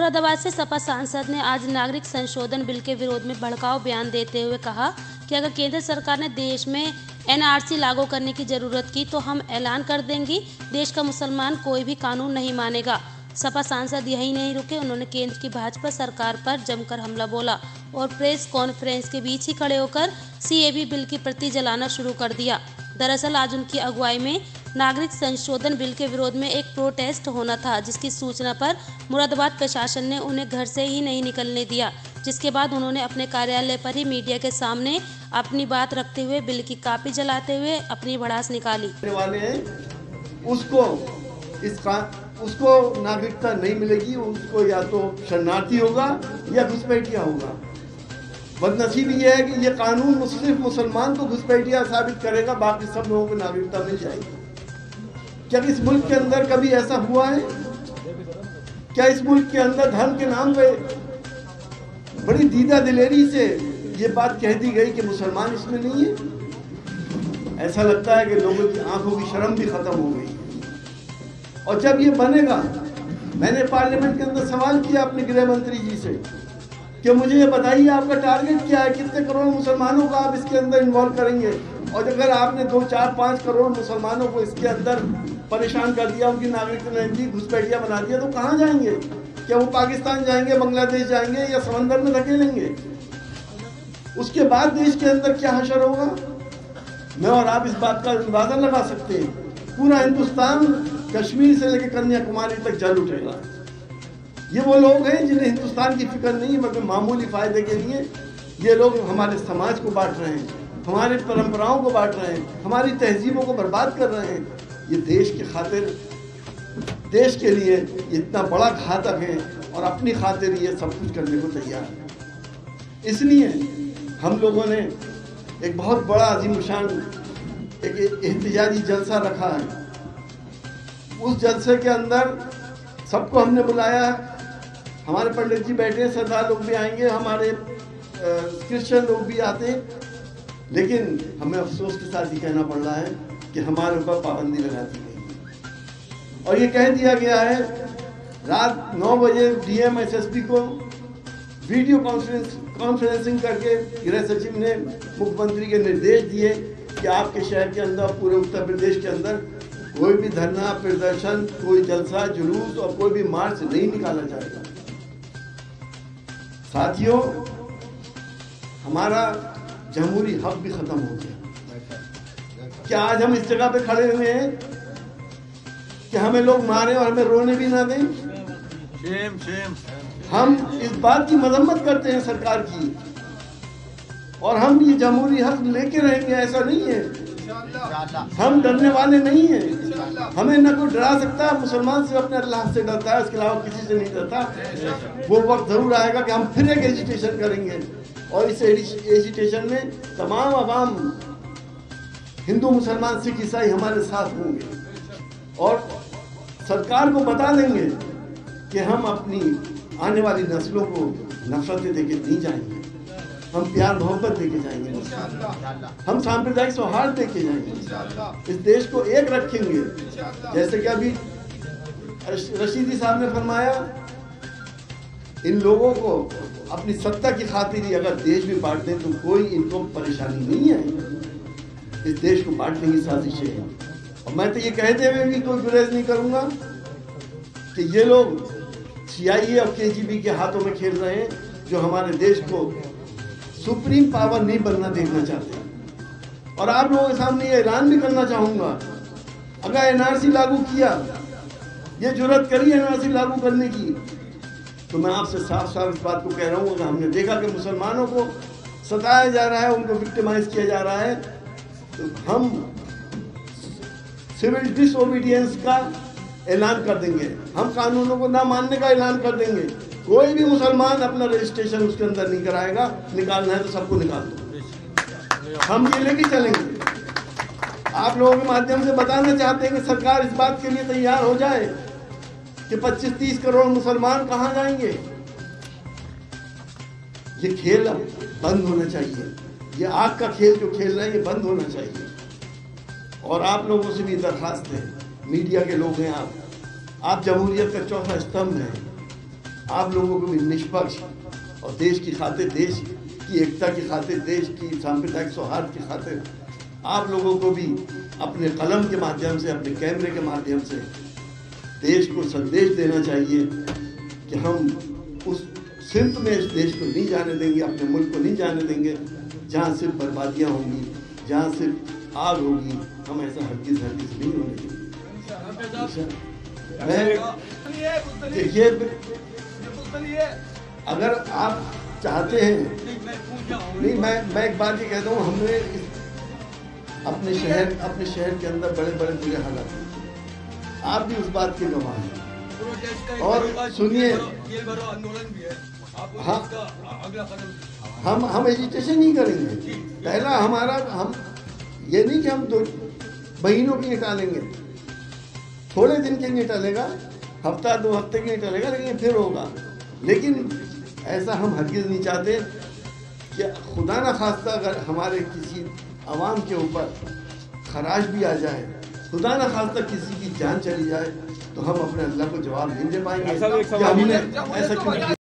मुरादाबाद से सपा सांसद ने आज नागरिक संशोधन बिल के विरोध में भड़काऊ बयान देते हुए कहा कि अगर केंद्र सरकार ने देश में एनआरसी लागू करने की जरूरत की तो हम ऐलान कर देंगे, देश का मुसलमान कोई भी कानून नहीं मानेगा। सपा सांसद यही नहीं रुके, उन्होंने केंद्र की भाजपा सरकार पर जमकर हमला बोला और प्रेस कॉन्फ्रेंस के बीच ही खड़े होकर सीएबी बिल की प्रति जलाना शुरू कर दिया। दरअसल आज उनकी अगुवाई में नागरिक संशोधन बिल के विरोध में एक प्रोटेस्ट होना था, जिसकी सूचना पर मुरादाबाद प्रशासन ने उन्हें घर से ही नहीं निकलने दिया, जिसके बाद उन्होंने अपने कार्यालय पर ही मीडिया के सामने अपनी बात रखते हुए बिल की कॉपी जलाते हुए अपनी भड़ास निकाली। उसको नागरिकता नहीं मिलेगी, उसको या तो शरणार्थी होगा या घुसपैठिया होगा। बदनसीबी ये है कि ये कानून सिर्फ मुसलमान को घुसपैठिया साबित करेगा, बाकी सब लोगों को नागरिकता मिल जाएगी। क्या इस मुल्क के अंदर कभी ऐसा हुआ है? क्या इस मुल्क के अंदर धर्म के नाम पे बड़ी दीदा दिलेरी से ये बात कह दी गई कि मुसलमान इसमें नहीं है? ऐसा लगता है कि लोगों की आंखों की शर्म भी खत्म हो गई। और जब ये बनेगा, मैंने पार्लियामेंट के अंदर सवाल किया अपने गृह मंत्री जी से कि मुझे ये बताइए आपका टारगेट क्या है, कितने करोड़ मुसलमानों को आप इसके अंदर इन्वॉल्व करेंगे? और अगर आपने 2, 4, 5 करोड़ मुसलमानों को इसके अंदर परेशान कर दिया, उनकी नागरिकता नहीं दी, घुसपैठिया बना दिया, तो कहाँ जाएंगे? क्या वो पाकिस्तान जाएंगे, बांग्लादेश जाएंगे या समंदर में धकेलेंगे? उसके बाद देश के अंदर क्या हशर होगा? मैं और आप इस बात का अंदाजा लगा सकते हैं। पूरा हिंदुस्तान कश्मीर से लेकर कन्याकुमारी तक जल उठेगा। ये वो लोग हैं जिन्हें हिंदुस्तान की फिक्र नहीं, मगर मामूली फायदे के लिए ये लोग हमारे समाज को बांट रहे हैं, हमारी परंपराओं को बांट रहे हैं, हमारी तहजीबों को बर्बाद कर रहे हैं। ये देश के खातिर, देश के लिए इतना बड़ा घातक है और अपनी खातिर ये सब कुछ करने को तैयार है। इसलिए हम लोगों ने एक बहुत बड़ा अजीमशान एक एहतजाजी जलसा रखा है। उस जलसे के अंदर सबको हमने बुलाया। हमारे पंडित जी बैठे हैं, सरदार लोग भी आएंगे, हमारे क्रिश्चियन लोग भी आते हैं, लेकिन हमें अफसोस के साथ ये कहना पड़ रहा है कि हमारे ऊपर पाबंदी लगा दी गई और ये कह दिया गया है रात 9 बजे डीएम एसएसपी को वीडियो कॉन्फ्रेंसिंग करके गृह सचिव ने मुख्यमंत्री के निर्देश दिए कि आपके शहर के अंदर, पूरे उत्तर प्रदेश के अंदर कोई भी धरना प्रदर्शन, कोई जलसा जुलूस और कोई भी मार्च नहीं निकाला जाएगा। साथियों, हमारा जमहूरी हक भी खत्म हो गया। क्या आज हम इस जगह पे खड़े हुए हैं कि हमें लोग मारे और हमें रोने भी ना दें? Shame shame. हम इस बात की मजम्मत करते हैं सरकार की और हम ये जमहूरी हक लेके रहेंगे, ऐसा नहीं है। हम डरने वाले नहीं हैं। हमें न कोई डरा सकता है। मुसलमान से अपने अल्लाह से डरता है, उसके अलावा किसी से नहीं डरता। वो वक्त जरूर आएगा कि हम फिर एक एजिटेशन करेंगे और इस एजिटेशन में तमाम अवाम, हिंदू, मुसलमान, सिख, ईसाई हमारे साथ होंगे और सरकार को बता देंगे कि हम अपनी आने वाली नस्लों को नफरतें देके नहीं जाएंगे, हम प्यार मोहब्बत देके जाएंगे, हम सांप्रदायिक सौहार्द देके जाएंगे, इस देश को एक रखेंगे। जैसे कि अभी रशीदी साहब ने फरमाया, इन लोगों को अपनी सत्ता की खातिर ही अगर देश भी बांट दें तो कोई इनको परेशानी नहीं है। इस देश को बांटने की साजिशें हैं और मैं तो ये कहते हुए भी कोई गुरेज नहीं करूंगा कि ये लोग CIA और KGB के हाथों में खेल रहे हैं, जो हमारे देश को सुप्रीम पावर नहीं बनना देखना चाहते। और आप लोगों के सामने ये ऐलान भी करना चाहूंगा, अगर NRC लागू किया, ये जुर्रत करी NRC लागू करने की, तो मैं आपसे साफ साफ इस बात को कह रहा हूँ, अगर हमने देखा कि मुसलमानों को सताया जा रहा है, उनको विक्टिमाइज किया जा रहा है, तो हम सिविल डिसओबीडियंस का ऐलान कर देंगे, हम कानूनों को ना मानने का ऐलान कर देंगे। कोई भी मुसलमान अपना रजिस्ट्रेशन उसके अंदर नहीं कराएगा, निकालना है तो सबको निकाल दो, हम ये लेके चलेंगे। आप लोगों के माध्यम से बताना चाहते हैं कि सरकार इस बात के लिए तैयार हो जाए कि 25-30 करोड़ मुसलमान कहाँ जाएंगे। ये खेल अब बंद होना चाहिए, ये आग का खेल जो खेल रहे हैं ये बंद होना चाहिए। और आप लोगों से भी दरखास्त है, मीडिया के लोग हैं आप जमहूरियत का चौथा स्तंभ हैं, आप लोगों को भी निष्पक्ष और देश की खातिर, देश की एकता की खातिर, देश की सांप्रदायिक सौहार्द की खातिर आप लोगों को भी अपने कलम के माध्यम से, अपने कैमरे के माध्यम से देश को संदेश देना चाहिए कि हम उस सिमत में इस देश को नहीं जाने देंगे, अपने मुल्क को नहीं जाने देंगे जहाँ सिर्फ बर्बादियाँ होंगी, जहाँ सिर्फ आग होगी। हम ऐसा हरगिज़ नहीं होने देंगे। मैं देखिए, अगर आप चाहते हैं, नहीं मैं एक बात ये कहता हूँ, हमने अपने शहर के अंदर बड़े बड़े बुरे हालात हैं, आप भी उस बात के गवाह हैं। और सुनिए, हम एजिटेशन नहीं करेंगे। पहला हमारा, हम ये नहीं कि हम 2 महीनों की निकालेंगे, थोड़े दिन के नहीं टलेगा, हफ्ता 2 हफ्ते की नहीं टलेगा, लेकिन फिर होगा। लेकिन ऐसा हम हरगिज़ नहीं चाहते कि खुदा न खास्ता अगर हमारे किसी आवाम के ऊपर खराश भी आ जाए, खुदा न खास्ता किसी की जान चली जाए, तो हम अपने अल्लाह को जवाब नहीं दे पाएंगे।